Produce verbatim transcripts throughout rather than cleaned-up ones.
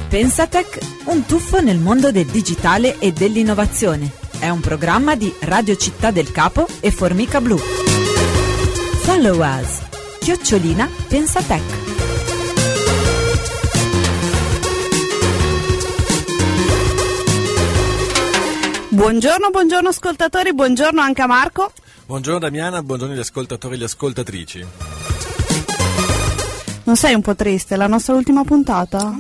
Pensatech, un tuffo nel mondo del digitale e dell'innovazione. È un programma di Radio Città del Capo e Formica Blu. Follow us. Chiocciolina Pensatech. Buongiorno, buongiorno ascoltatori, buongiorno anche a Marco. Buongiorno Damiana, buongiorno agli ascoltatori e alle ascoltatrici. Non sei un po' triste? La nostra ultima puntata?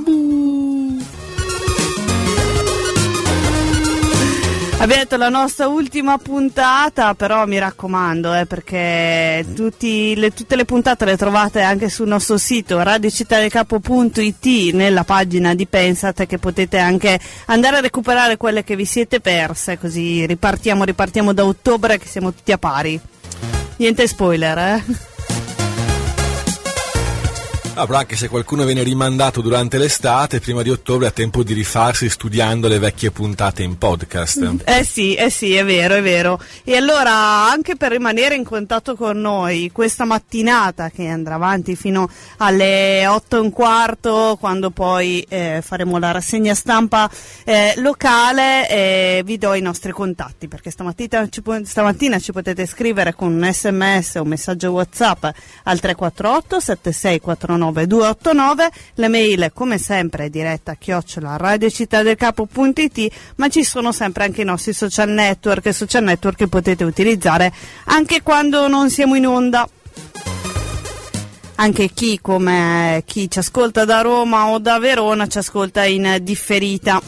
Abbiamo detto la nostra ultima puntata, però mi raccomando, eh, perché tutti le, tutte le puntate le trovate anche sul nostro sito radio città del capo punto it, nella pagina di Pensate, che potete anche andare a recuperare quelle che vi siete perse, così ripartiamo, ripartiamo da ottobre che siamo tutti a pari. Niente spoiler, eh? Ah, però anche se qualcuno viene rimandato durante l'estate, prima di ottobre ha tempo di rifarsi studiando le vecchie puntate in podcast. Eh sì, eh sì, è vero, è vero. E allora, anche per rimanere in contatto con noi, questa mattinata che andrà avanti fino alle otto e un quarto, quando poi eh, faremo la rassegna stampa eh, locale, eh, vi do i nostri contatti, perché stamattina ci, stamattina ci potete scrivere con un sms o un messaggio WhatsApp al tre quattro otto sette sei quattro nove due otto nove, la mail come sempre è diretta chiocciola radio città del capo punto it, ma ci sono sempre anche i nostri social network, social network che potete utilizzare anche quando non siamo in onda. Anche chi come chi ci ascolta da Roma o da Verona ci ascolta in differita.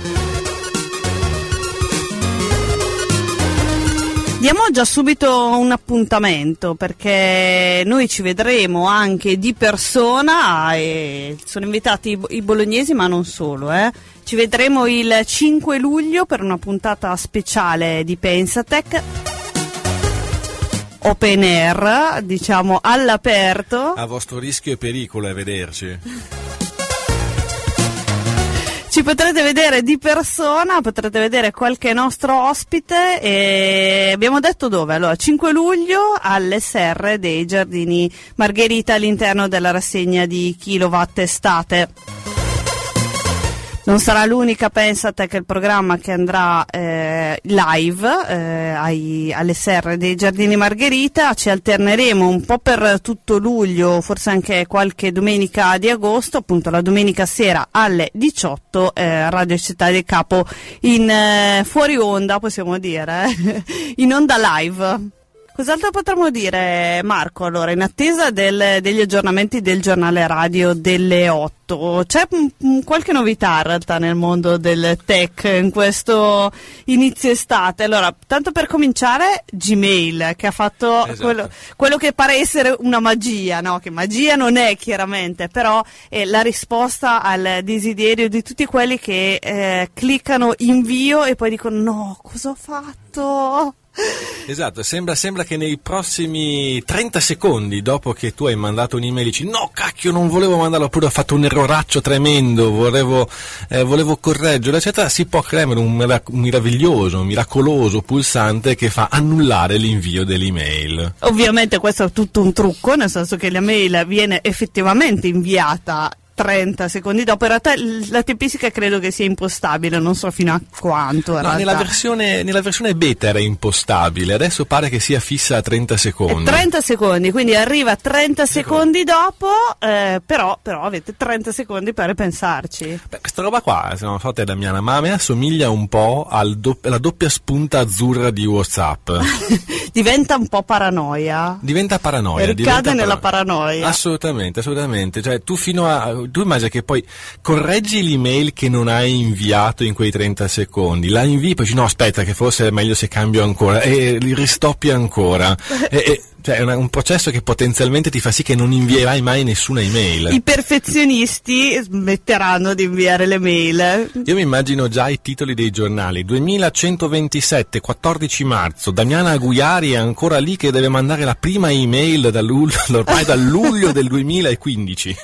Diamo già subito un appuntamento, perché noi ci vedremo anche di persona e sono invitati i, i bolognesi, ma non solo, eh. Ci vedremo il cinque luglio per una puntata speciale di Pensatech. Open air, diciamo all'aperto. A vostro rischio e pericolo è vederci. Ci potrete vedere di persona, potrete vedere qualche nostro ospite e abbiamo detto dove? Allora, cinque luglio all'S R dei Giardini Margherita all'interno della rassegna di Kilowatt Estate. Non sarà l'unica Pensatech, il programma che andrà eh, live eh, ai, all'S R dei Giardini Margherita. Ci alterneremo un po' per tutto luglio, forse anche qualche domenica di agosto, appunto la domenica sera alle diciotto, eh, Radio Città del Capo in eh, fuori onda, possiamo dire, eh? In onda live. Cos'altro potremmo dire, Marco? Allora, in attesa del, degli aggiornamenti del giornale radio delle otto, c'è m- qualche novità in realtà nel mondo del tech in questo inizio estate. Allora, tanto per cominciare, Gmail, che ha fatto esatto. quello, quello che pare essere una magia, no? Che magia non è chiaramente, però è la risposta al desiderio di tutti quelli che eh, cliccano invio e poi dicono no, cosa ho fatto? Esatto, sembra, sembra che nei prossimi trenta secondi dopo che tu hai mandato un'email dici no cacchio non volevo mandarlo, oppure ho fatto un erroraccio tremendo, volevo, eh, volevo correggerlo eccetera, si può creare un, merav- un meraviglioso, un miracoloso pulsante che fa annullare l'invio dell'email. Ovviamente questo è tutto un trucco, nel senso che la mail viene effettivamente inviata trenta secondi dopo. In realtà la tempistica credo che sia impostabile, non so fino a quanto. No, nella versione, nella versione beta era impostabile, adesso pare che sia fissa a trenta secondi. È trenta secondi, quindi arriva trenta secondi dopo, eh, però, però avete trenta secondi per pensarci. Beh, questa roba qua, se non so te Damiana, ma a me assomiglia un po' al do- alla doppia spunta azzurra di WhatsApp. Diventa un po' paranoia. Diventa paranoia. Ricade diventa nella para- paranoia. Assolutamente, assolutamente. Cioè, tu fino a tu immagina che poi correggi l'email che non hai inviato in quei trenta secondi, la invii, poi dici no aspetta che forse è meglio se cambio ancora e li ristoppi ancora e, e, cioè è una, un processo che potenzialmente ti fa sì che non invierai mai nessuna email. I perfezionisti smetteranno di inviare le mail. Io mi immagino già i titoli dei giornali: duemilacentoventisette, quattordici marzo, Damiana Aguiari è ancora lì che deve mandare la prima email da luglio, ormai dal luglio del duemilaquindici.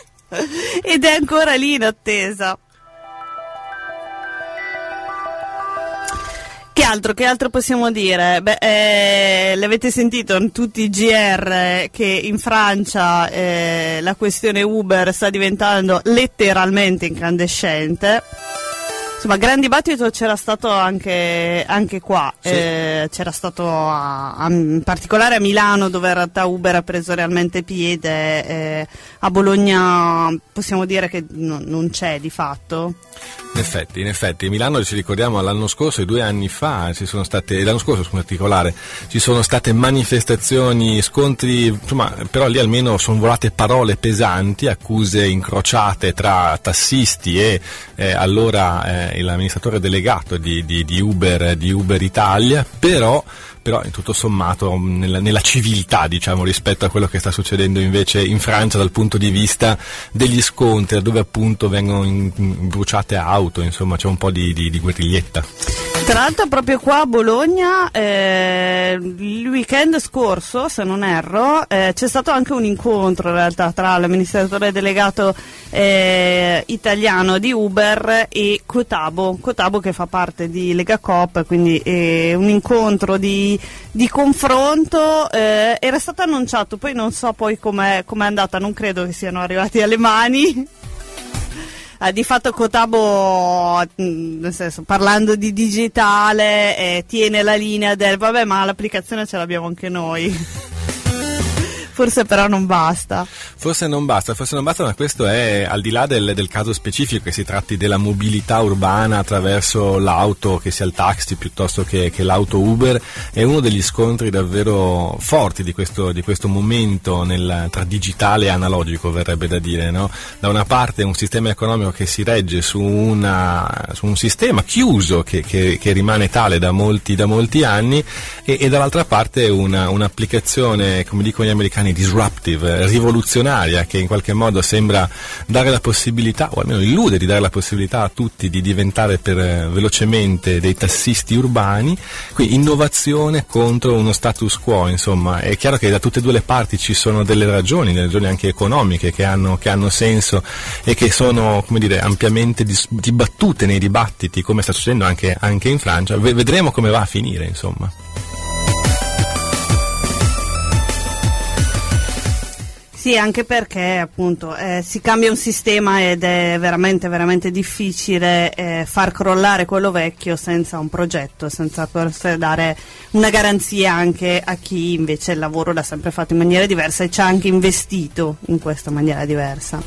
Ed è ancora lì in attesa. Che altro, che altro possiamo dire? Beh, eh, l'avete sentito in tutti i G R che in Francia eh, la questione Uber sta diventando letteralmente incandescente. Insomma, gran dibattito c'era stato anche, anche qua, sì. eh, c'era stato a, a, in particolare a Milano, dove in realtà Uber ha preso realmente piede, eh, a Bologna possiamo dire che no, non c'è di fatto. In effetti, in effetti, Milano ci ricordiamo l'anno scorso e due anni fa ci sono state, l'anno scorso in particolare, ci sono state manifestazioni, scontri, insomma, però lì almeno sono volate parole pesanti, accuse incrociate tra tassisti e eh, allora eh, l'amministratore delegato di, di, di Uber, di Uber Italia, però però in tutto sommato nella, nella civiltà, diciamo, rispetto a quello che sta succedendo invece in Francia dal punto di vista degli scontri, dove appunto vengono in, in bruciate auto, insomma c'è un po' di, di, di guerriglietta. Tra l'altro proprio qua a Bologna eh, il weekend scorso, se non erro, eh, c'è stato anche un incontro in realtà tra l'amministratore delegato eh, italiano di Uber e Cotabo, Cotabo che fa parte di Legacoop, quindi è un incontro di, di confronto, eh, era stato annunciato, poi non so poi com'è, com'è andata, non credo che siano arrivati alle mani. Eh, di fatto Cotabo, nel senso, parlando di digitale, eh, tiene la linea del vabbè, ma l'applicazione ce l'abbiamo anche noi. Forse però non basta. Forse non basta, forse non basta, ma questo è al di là del, del caso specifico, che si tratti della mobilità urbana attraverso l'auto, che sia il taxi piuttosto che, che l'auto Uber, è uno degli scontri davvero forti di questo, di questo momento nel, tra digitale e analogico, verrebbe da dire, no? Da una parte un sistema economico che si regge su, una, su un sistema chiuso che, che, che rimane tale da molti, da molti anni e, e dall'altra parte una, un'applicazione, come dicono gli americani, disruptive, rivoluzionaria, che in qualche modo sembra dare la possibilità, o almeno illude di dare la possibilità a tutti di diventare per, eh, velocemente dei tassisti urbani. Quindi innovazione contro uno status quo, insomma. È chiaro che da tutte e due le parti ci sono delle ragioni, delle ragioni anche economiche che hanno, che hanno senso e che sono, come dire, ampiamente dis- dibattute nei dibattiti, come sta succedendo anche, anche in Francia. V- vedremo come va a finire, insomma. Sì, anche perché appunto eh, si cambia un sistema ed è veramente veramente difficile eh, far crollare quello vecchio senza un progetto, senza poter dare una garanzia anche a chi invece il lavoro l'ha sempre fatto in maniera diversa e ci ha anche investito in questa maniera diversa.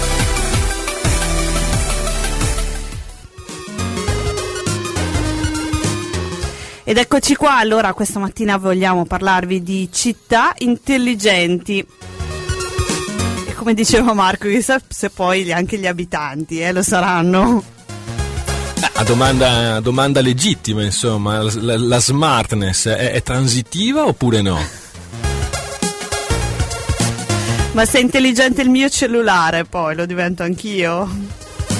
Ed eccoci qua, allora questa mattina vogliamo parlarvi di città intelligenti. Come diceva Marco, chissà se poi anche gli abitanti eh, lo saranno. A domanda, domanda legittima, insomma, la, la smartness è, è transitiva oppure no? Ma se è intelligente il mio cellulare, poi lo divento anch'io?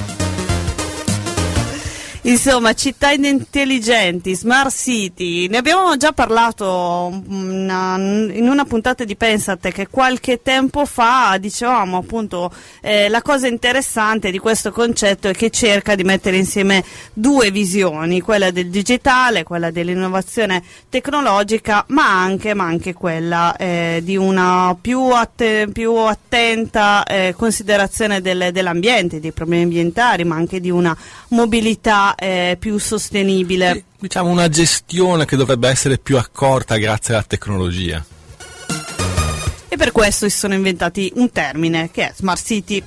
Insomma, città intelligenti, smart city, ne abbiamo già parlato una, in una puntata di Pensate che qualche tempo fa dicevamo appunto eh, la cosa interessante di questo concetto è che cerca di mettere insieme due visioni, quella del digitale, quella dell'innovazione tecnologica, ma anche, ma anche quella eh, di una più, atte, più attenta eh, considerazione del, dell'ambiente, dei problemi ambientali, ma anche di una mobilità Eh, più sostenibile. Sì, diciamo una gestione che dovrebbe essere più accorta grazie alla tecnologia. E per questo si sono inventati un termine che è Smart City.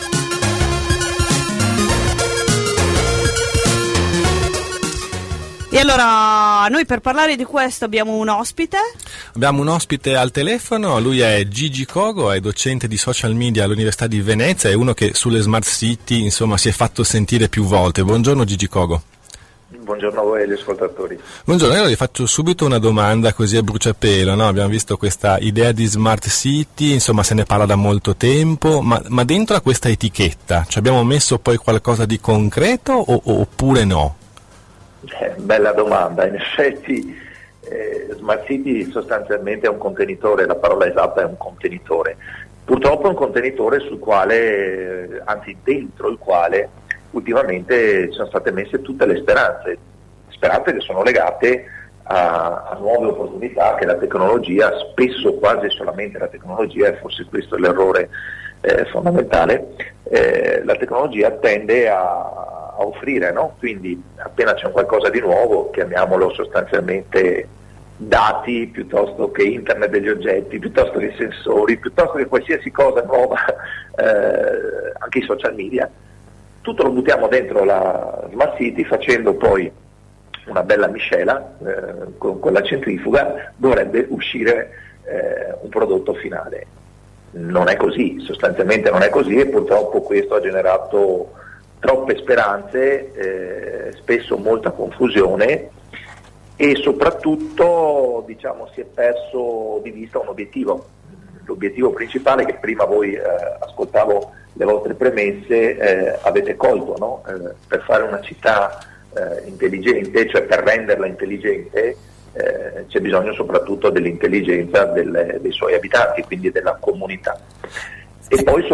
E allora noi per parlare di questo abbiamo un ospite. Abbiamo un ospite al telefono, lui è Gigi Cogo, è docente di social media all'Università di Venezia, è uno che sulle smart city insomma si è fatto sentire più volte. Buongiorno Gigi Cogo. Buongiorno a voi e agli ascoltatori. Buongiorno, allora vi faccio subito una domanda così a bruciapelo, no? Abbiamo visto questa idea di smart city, insomma se ne parla da molto tempo, ma, ma dentro a questa etichetta ci abbiamo messo poi qualcosa di concreto o, oppure no? Eh, bella domanda, in effetti eh, Smart City sostanzialmente è un contenitore, la parola esatta è un contenitore, purtroppo è un contenitore sul quale, eh, anzi dentro il quale ultimamente ci sono state messe tutte le speranze, speranze che sono legate a, a nuove opportunità che la tecnologia, spesso quasi solamente la tecnologia, e forse questo è l'errore eh, fondamentale, eh, la tecnologia tende a, a offrire, no? Quindi appena c'è un qualcosa di nuovo, chiamiamolo sostanzialmente dati piuttosto che internet degli oggetti, piuttosto che sensori, piuttosto che qualsiasi cosa nuova, eh, anche i social media, tutto lo buttiamo dentro la Smart City, facendo poi una bella miscela eh, con, con la centrifuga dovrebbe uscire eh, un prodotto finale. Non è così, sostanzialmente non è così, e purtroppo questo ha generato troppe speranze, eh, spesso molta confusione, e soprattutto, diciamo, si è perso di vista un obiettivo. L'obiettivo principale, che prima voi eh, ascoltavo le vostre premesse, eh, avete colto, no? Eh, per fare una città eh, intelligente, cioè per renderla intelligente, eh, c'è bisogno soprattutto dell'intelligenza del, dei suoi abitanti, quindi della comunità. E poi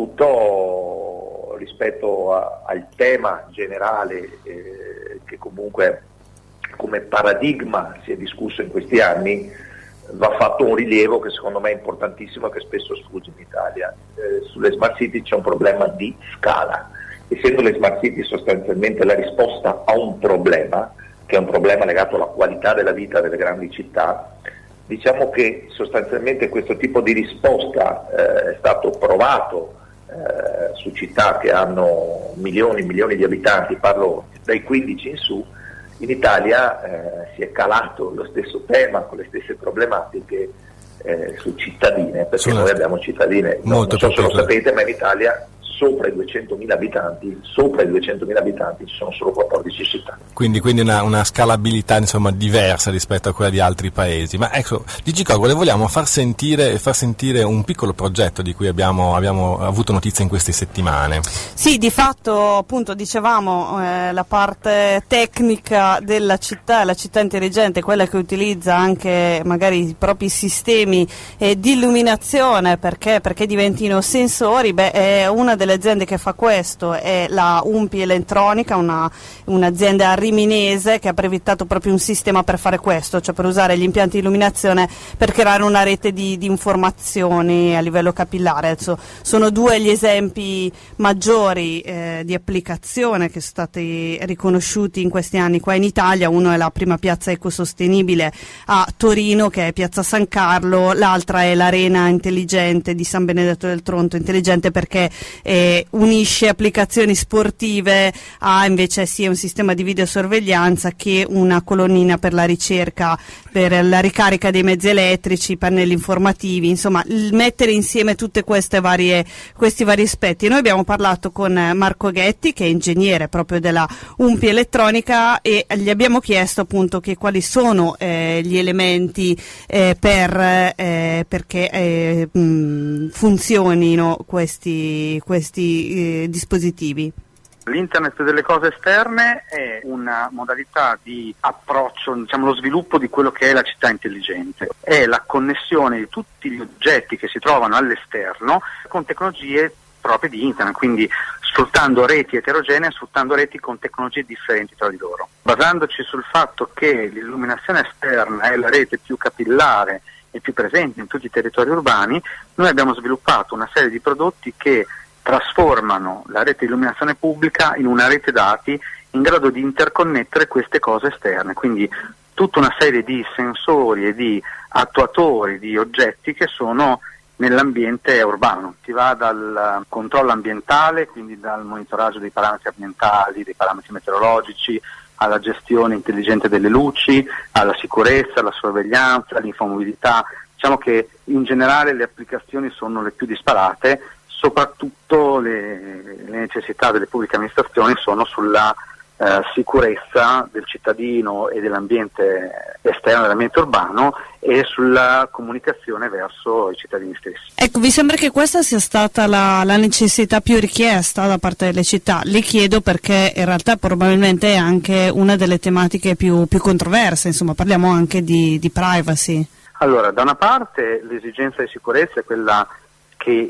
soprattutto rispetto a, al tema generale eh, che comunque come paradigma si è discusso in questi anni, va fatto un rilievo che secondo me è importantissimo e che spesso sfugge in Italia. Eh, sulle Smart City c'è un problema di scala. Essendo le Smart City sostanzialmente la risposta a un problema, che è un problema legato alla qualità della vita delle grandi città, diciamo che sostanzialmente questo tipo di risposta eh, è stato provato eh, su città che hanno milioni e milioni di abitanti, parlo dai quindici in su. In Italia eh, si è calato lo stesso tema con le stesse problematiche eh, su cittadine, perché noi abbiamo cittadine, non, non so se lo sapete, ma in Italia sopra i duecentomila abitanti, sopra i duecentomila abitanti ci sono solo quattordici città. Quindi, quindi una, una scalabilità, insomma, diversa rispetto a quella di altri paesi. Ma ecco, DigiCog, le vogliamo far sentire, far sentire un piccolo progetto di cui abbiamo, abbiamo avuto notizia in queste settimane. Sì, di fatto, appunto, dicevamo eh, la parte tecnica della città, la città intelligente, quella che utilizza anche magari i propri sistemi eh, di illuminazione perché, perché diventino sensori. Beh, è una delle aziende che fa questo è la Umpi Elettronica, una, un'azienda riminese che ha brevettato proprio un sistema per fare questo, cioè per usare gli impianti di illuminazione per creare una rete di, di informazioni a livello capillare. Adesso sono due gli esempi maggiori eh, di applicazione che sono stati riconosciuti in questi anni qua in Italia. Uno è la prima piazza ecosostenibile a Torino, che è Piazza San Carlo, l'altra è l'Arena Intelligente di San Benedetto del Tronto, intelligente perché eh, unisce applicazioni sportive a invece sia un sistema di videosorveglianza che una colonnina per la ricerca, per la ricarica dei mezzi elettrici, pannelli informativi, insomma il mettere insieme tutte queste varie, questi vari aspetti. Noi abbiamo parlato con Marco Ghetti, che è ingegnere proprio della Umpi Elettronica, e gli abbiamo chiesto appunto che quali sono eh, gli elementi eh, per eh, perché eh, mh, funzionino questi, questi eh, dispositivi. L'Internet delle cose esterne è una modalità di approccio, diciamo lo sviluppo di quello che è la città intelligente. È la connessione di tutti gli oggetti che si trovano all'esterno con tecnologie proprie di Internet, quindi sfruttando reti eterogenee, sfruttando reti con tecnologie differenti tra di loro. Basandoci sul fatto che l'illuminazione esterna è la rete più capillare e più presente in tutti i territori urbani, noi abbiamo sviluppato una serie di prodotti che trasformano la rete di illuminazione pubblica in una rete dati in grado di interconnettere queste cose esterne, quindi tutta una serie di sensori e di attuatori di oggetti che sono nell'ambiente urbano. Ti va dal controllo ambientale, quindi dal monitoraggio dei parametri ambientali, dei parametri meteorologici, alla gestione intelligente delle luci, alla sicurezza, alla sorveglianza, all'infomobilità. Diciamo che in generale le applicazioni sono le più disparate, soprattutto le, le necessità delle pubbliche amministrazioni sono sulla eh, sicurezza del cittadino e dell'ambiente esterno, dell'ambiente urbano, e sulla comunicazione verso i cittadini stessi. Ecco, vi sembra che questa sia stata la, la necessità più richiesta da parte delle città? Le chiedo perché in realtà probabilmente è anche una delle tematiche più, più controverse, insomma parliamo anche di, di privacy. Allora, da una parte l'esigenza di sicurezza è quella che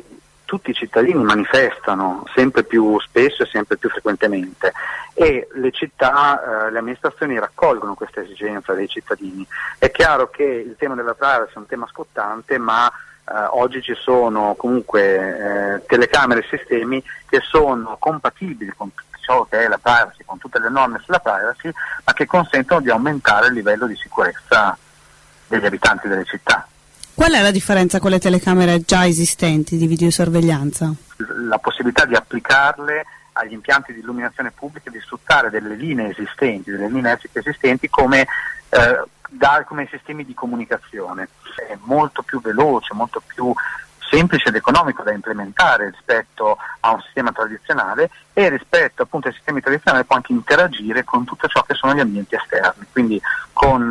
tutti i cittadini manifestano sempre più spesso e sempre più frequentemente, e le città, eh, le amministrazioni raccolgono questa esigenza dei cittadini. È chiaro che il tema della privacy è un tema scottante, ma eh, oggi ci sono comunque eh, telecamere e sistemi che sono compatibili con ciò che è la privacy, con tutte le norme sulla privacy, ma che consentono di aumentare il livello di sicurezza degli abitanti delle città. Qual è la differenza con le telecamere già esistenti di videosorveglianza? La possibilità di applicarle agli impianti di illuminazione pubblica, di sfruttare delle linee esistenti, delle linee elettriche esistenti come, eh, da, come sistemi di comunicazione. È molto più veloce, molto più semplice ed economico da implementare rispetto a un sistema tradizionale, e rispetto appunto ai sistemi tradizionali può anche interagire con tutto ciò che sono gli ambienti esterni, quindi con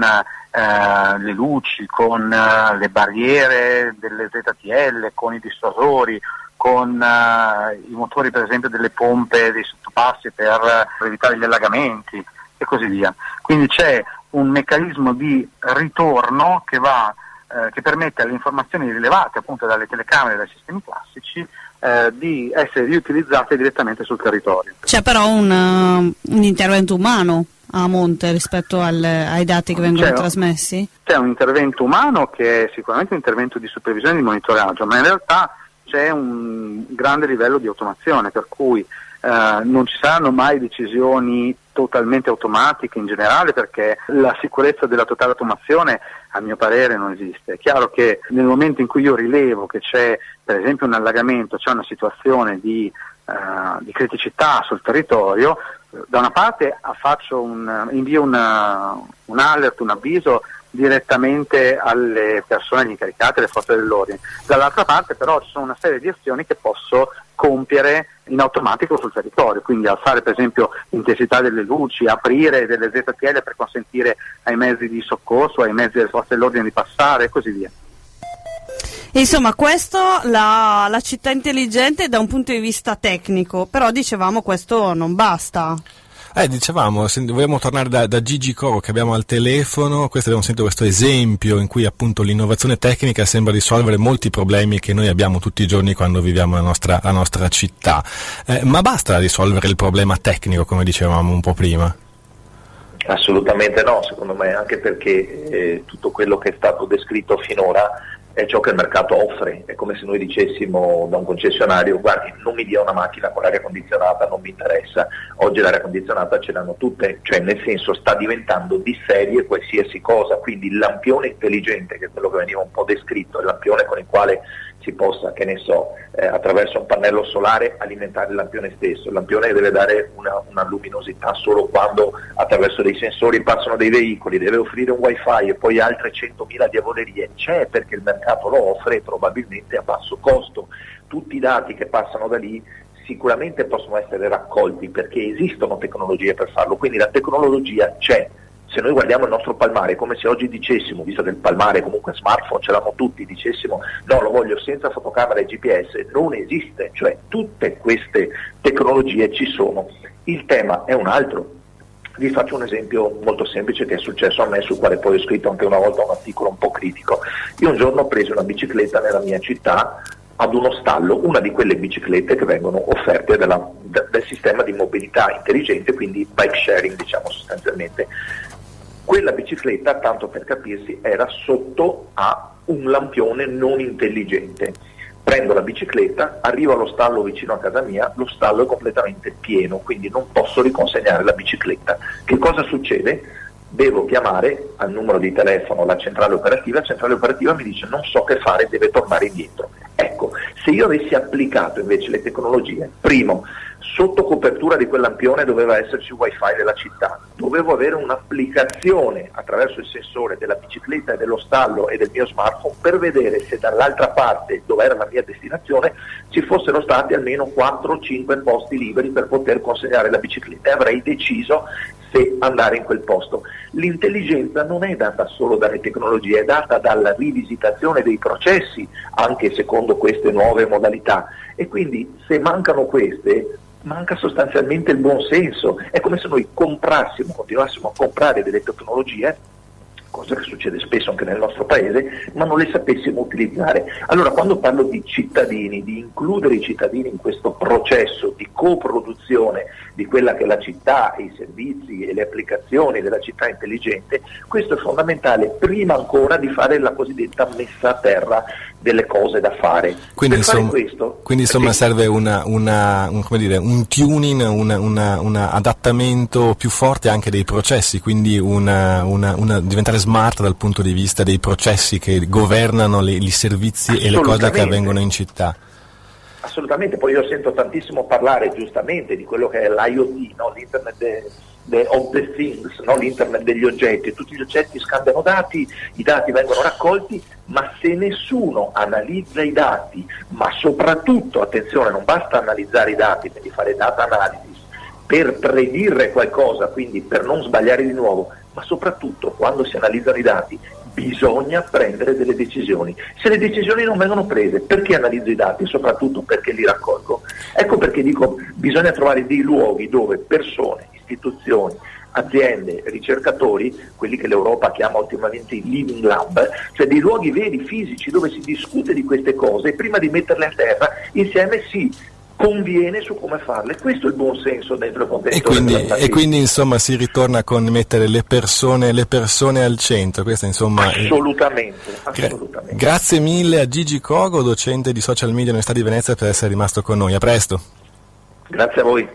eh, le luci, con eh, le barriere delle Z T L, con i dissuasori, con eh, i motori per esempio delle pompe dei sottopassi per, per evitare gli allagamenti e così via. Quindi c'è un meccanismo di ritorno che va eh, che permette alle informazioni rilevate appunto dalle telecamere e dai sistemi classici eh, di essere riutilizzate direttamente sul territorio. C'è però un, uh, un intervento umano a monte rispetto al, ai dati che vengono c'è, trasmessi? C'è un intervento umano che è sicuramente un intervento di supervisione e di monitoraggio, ma in realtà c'è un grande livello di automazione, per cui eh, non ci saranno mai decisioni totalmente automatiche in generale, perché la sicurezza della totale automazione a mio parere non esiste. È chiaro che nel momento in cui io rilevo che c'è per esempio un allagamento, c'è una situazione di, uh, di criticità sul territorio, da una parte faccio un, invio una, un alert, un avviso direttamente alle persone incaricate, alle forze dell'ordine, dall'altra parte però ci sono una serie di azioni che posso compiere in automatico sul territorio, quindi alzare per esempio l'intensità delle luci, aprire delle Z T L per consentire ai mezzi di soccorso, ai mezzi delle forze dell'ordine di passare e così via. Insomma, questo la, la città intelligente da un punto di vista tecnico, però dicevamo questo non basta. Eh, dicevamo, se vogliamo tornare da, da Gigi Coro che abbiamo al telefono, questo abbiamo sentito questo esempio in cui appunto l'innovazione tecnica sembra risolvere molti problemi che noi abbiamo tutti i giorni quando viviamo la nostra, la nostra città. Eh, ma basta risolvere il problema tecnico, come dicevamo un po' prima? Assolutamente no, secondo me, anche perché eh, tutto quello che è stato descritto finora è ciò che il mercato offre. È come se noi dicessimo da un concessionario: guardi, non mi dia una macchina con l'aria condizionata, non mi interessa. Oggi l'aria condizionata ce l'hanno tutte, cioè nel senso sta diventando di serie qualsiasi cosa, quindi il lampione intelligente, che è quello che veniva un po' descritto, il lampione con il quale si possa, che ne so, eh, attraverso un pannello solare alimentare il lampione stesso. Il lampione deve dare una, una luminosità solo quando attraverso dei sensori passano dei veicoli, deve offrire un wifi e poi altre centomila diavolerie. C'è perché il mercato lo offre, probabilmente a basso costo. Tutti i dati che passano da lì sicuramente possono essere raccolti perché esistono tecnologie per farlo, quindi la tecnologia c'è. Se noi guardiamo il nostro palmare, è come se oggi dicessimo, visto che il palmare comunque smartphone ce l'hanno tutti, dicessimo no, lo voglio senza fotocamera e G P S, non esiste, cioè tutte queste tecnologie ci sono. Il tema è un altro. Vi faccio un esempio molto semplice che è successo a me, sul quale poi ho scritto anche una volta un articolo un po' critico. Io un giorno ho preso una bicicletta nella mia città ad uno stallo, una di quelle biciclette che vengono offerte dalla, da, dal sistema di mobilità intelligente, quindi bike sharing diciamo sostanzialmente. Quella bicicletta, tanto per capirsi, era sotto a un lampione non intelligente. Prendo la bicicletta, arrivo allo stallo vicino a casa mia, lo stallo è completamente pieno, quindi non posso riconsegnare la bicicletta. Che cosa succede? Devo chiamare al numero di telefono la centrale operativa, la centrale operativa mi dice non so che fare, deve tornare indietro. Ecco, se io avessi applicato invece le tecnologie, primo, sotto copertura di quel lampione doveva esserci il wifi della città, dovevo avere un'applicazione attraverso il sensore della bicicletta e dello stallo e del mio smartphone per vedere se dall'altra parte, dove era la mia destinazione, ci fossero stati almeno quattro o cinque posti liberi per poter consegnare la bicicletta e avrei deciso se andare in quel posto. L'intelligenza non è data solo dalle tecnologie, è data dalla rivisitazione dei processi, anche secondo queste nuove modalità, e quindi se mancano queste, manca sostanzialmente il buon senso. È come se noi comprassimo, continuassimo a comprare delle tecnologie cosa che succede spesso anche nel nostro paese, ma non le sapessimo utilizzare. Allora, quando parlo di cittadini, di includere i cittadini in questo processo di coproduzione di quella che è la città, i servizi e le applicazioni della città intelligente, questo è fondamentale prima ancora di fare la cosiddetta messa a terra delle cose da fare. Quindi, per insomma, fare questo, quindi insomma sì. serve una, una, un, come dire, un tuning, un adattamento più forte anche dei processi, quindi una, una, una, diventare smart dal punto di vista dei processi che governano le, i servizi e le cose che avvengono in città. Assolutamente, poi io sento tantissimo parlare giustamente di quello che è l'I O T, no? l'Internet de, de, of the Things, no? l'Internet degli oggetti, tutti gli oggetti scambiano dati, i dati vengono raccolti, ma se nessuno analizza i dati, ma soprattutto, attenzione, non basta analizzare i dati, quindi fare data analysis per predire qualcosa, quindi per non sbagliare di nuovo, ma soprattutto quando si analizzano i dati bisogna prendere delle decisioni. Se le decisioni non vengono prese, perché analizzo i dati? Soprattutto perché li raccolgo. Ecco perché dico bisogna trovare dei luoghi dove persone, istituzioni, aziende, ricercatori, quelli che l'Europa chiama ultimamente i living lab, cioè dei luoghi veri, fisici, dove si discute di queste cose e prima di metterle a terra insieme si conviene su come farle. Questo è il buon senso dentro il contesto. E quindi, e quindi insomma si ritorna con mettere le persone, le persone al centro. Questa, insomma, assolutamente, è... assolutamente. Gra- grazie mille a Gigi Cogo, docente di social media all'Università di Venezia, per essere rimasto con noi. A presto. Grazie a voi.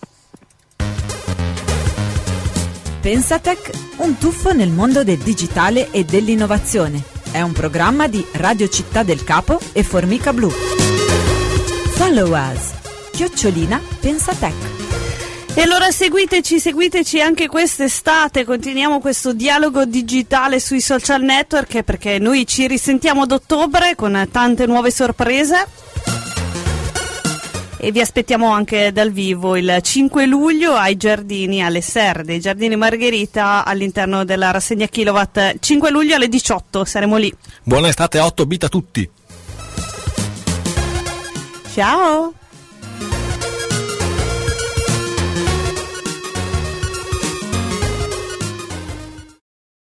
Pensatech, un tuffo nel mondo del digitale e dell'innovazione. È un programma di Radio Città del Capo e Formica Blu. Follow us, chiocciolina Pensatech. E allora seguiteci, seguiteci anche quest'estate, continuiamo questo dialogo digitale sui social network, perché noi ci risentiamo ad ottobre con tante nuove sorprese e vi aspettiamo anche dal vivo il cinque luglio ai giardini, alle serre dei Giardini Margherita, all'interno della rassegna Kilowatt. Cinque luglio alle diciotto saremo lì. Buona estate a otto bit a tutti. Ciao!